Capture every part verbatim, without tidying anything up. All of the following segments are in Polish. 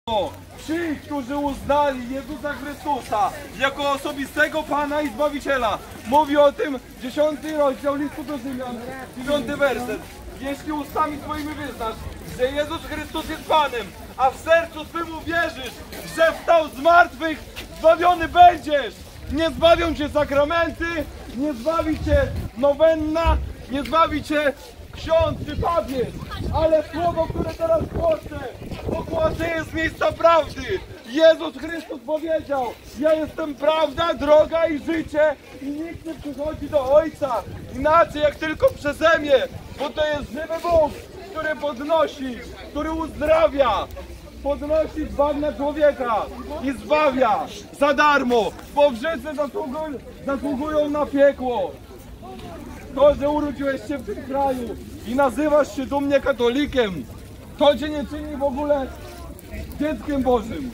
Ci, którzy uznali Jezusa Chrystusa jako osobistego Pana i Zbawiciela, mówi o tym dziesiąty rozdział listu do Rzymian, dziewiąty werset. Jeśli ustami swoimi wyznasz, że Jezus Chrystus jest Panem, a w sercu swym uwierzysz, że wstał z martwych, zbawiony będziesz. Nie zbawią cię sakramenty, nie zbawi cię nowenna, nie zbawi cię ksiądz czy papież, ale słowo, które teraz głoszę, ogłoszę jest z miejsca prawdy. Jezus Chrystus powiedział: ja jestem prawda, droga i życie i nikt nie przychodzi do Ojca inaczej jak tylko przeze mnie, bo to jest żywy Bóg, który podnosi, który uzdrawia, podnosi, zbawia człowieka i zbawia za darmo, bo wszyscy zasługują, zasługują na piekło. To, że urodziłeś się w tym kraju i nazywasz się dumnie katolikiem, to cię nie czyni w ogóle dzieckiem Bożym.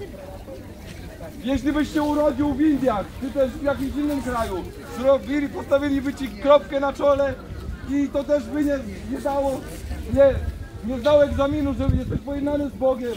Jeśli byś się urodził w Indiach, czy też w jakimś innym kraju, zrobili, postawiliby ci kropkę na czole i to też by nie, nie dało, nie, nie zdało egzaminu, że jesteś pojednany z Bogiem.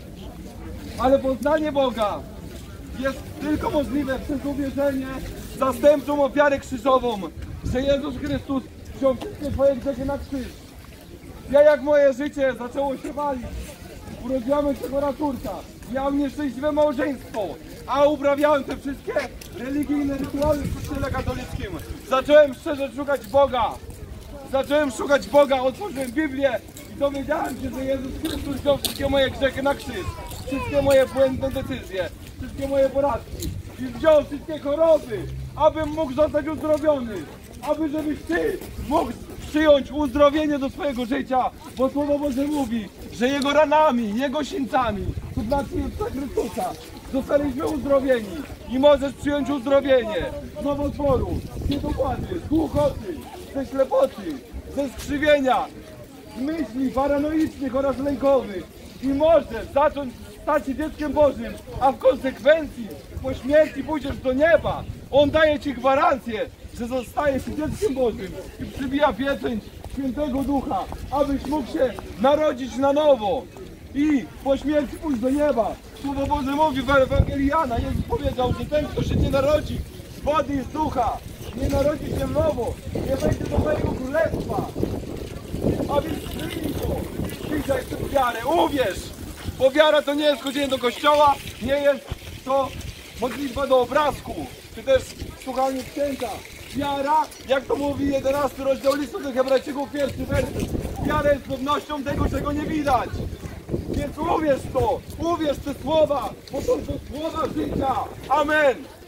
Ale poznanie Boga jest tylko możliwe przez uwierzenie w zastępczą ofiarę krzyżową, że Jezus Chrystus wziął wszystkie twoje grzechy na krzyż. Ja, jak moje życie zaczęło się walić, urodziłem się chora córka, miałem nieszczęśliwe małżeństwo, a uprawiałem te wszystkie religijne rytuały w kościele katolickim. Zacząłem szczerze szukać Boga. Zacząłem szukać Boga, otworzyłem Biblię i dowiedziałem się, że Jezus Chrystus wziął wszystkie moje grzechy na krzyż. Wszystkie moje błędne decyzje, wszystkie moje porażki i wziął wszystkie choroby, abym mógł zostać uzdrowiony, aby żebyś ty mógł przyjąć uzdrowienie do swojego życia, bo Słowo Boże mówi, że Jego ranami, Jego sińcami, to znaczy Jezusa Chrystusa, zostaliśmy uzdrowieni i możesz przyjąć uzdrowienie z nowotworu, z niedokłady, z głuchoty, ze ślepoty, ze skrzywienia, z myśli paranoicznych oraz lękowych i możesz zacząć stać się dzieckiem Bożym, a w konsekwencji po śmierci pójdziesz do nieba. On daje ci gwarancję, że zostajesz dzieckiem Bożym i przybija pieczęć Świętego Ducha, abyś mógł się narodzić na nowo i po śmierci pójść do nieba. Słowo Boże mówi w Ewangelii Jana, Jezus powiedział, że ten, kto się nie narodzi z wody i z ducha, nie narodzi się nowo, nie wejdzie do mojego królestwa. A więc przyjmij to, dzisiaj tę wiarę, uwierz, bo wiara to nie jest chodzenie do kościoła, nie jest to modlitwa do obrazku, czy też słuchanie księcia. Wiara, jak to mówi jedenasty rozdział listu do Hebrajczyków, pierwszy werset, wiara jest pewnością tego, czego nie widać. Więc uwierz to, uwierz te słowa, bo to są słowa życia. Amen.